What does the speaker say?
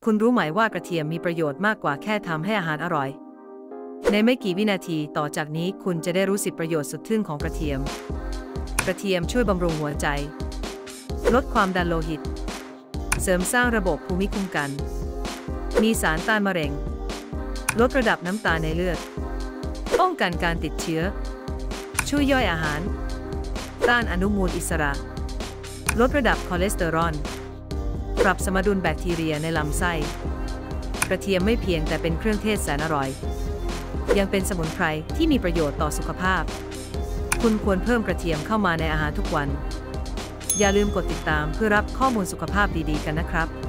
คุณรู้ไหมว่ากระเทียมมีประโยชน์มากกว่าแค่ทำให้อาหารอร่อยในไม่กี่วินาทีต่อจากนี้คุณจะได้รู้สิทธิประโยชน์สุดทึ่งของกระเทียมช่วยบำรุงหัวใจลดความดันโลหิตเสริมสร้างระบบภูมิคุ้มกันมีสารต้านมะเร็งลดระดับน้ำตาลในเลือดป้องกันการติดเชื้อช่วยย่อยอาหารต้านอนุมูลอิสระลดระดับคอเลสเตอรอลปรับสมดุลแบคทีเรียในลำไส้กระเทียมไม่เพียงแต่เป็นเครื่องเทศแสนอร่อยยังเป็นสมุนไพรที่มีประโยชน์ต่อสุขภาพคุณควรเพิ่มกระเทียมเข้ามาในอาหารทุกวันอย่าลืมกดติดตามเพื่อรับข้อมูลสุขภาพดีๆกันนะครับ